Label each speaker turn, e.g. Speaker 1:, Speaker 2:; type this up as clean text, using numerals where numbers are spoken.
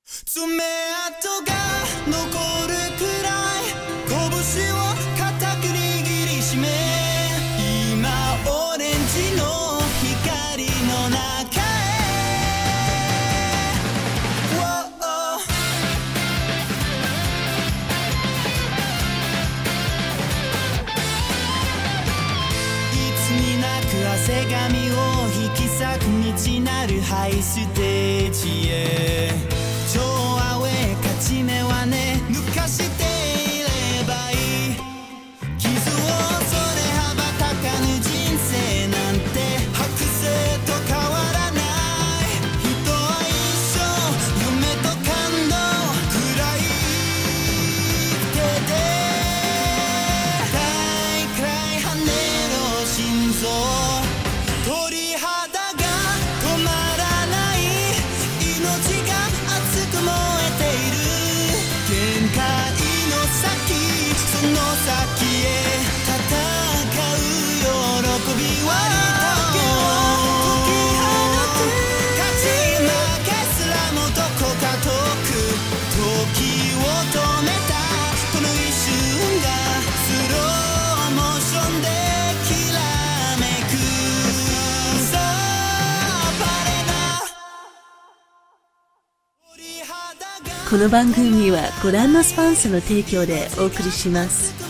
Speaker 1: 爪痕が残るくらい拳を固く握りしめ、今オレンジの光の中へ、いつになく汗髪を引き裂く道なるハイステージへ、超アウェー勝ち目はね抜かしていればいい、傷を恐れ羽ばたかぬ人生なんて剥製と変わらない、人は一生夢と感動暗い手で大くらい跳ねろ心臓、鳥肌が止まらない、命が熱く燃えている、限界の先その先へ戦う喜びは時を解き放つ、勝ち負けすらもどこか遠く、時を止めたこの一瞬がスローモーションできらめく、さあバレな。
Speaker 2: この番組はご覧のスポンサーの提供でお送りします。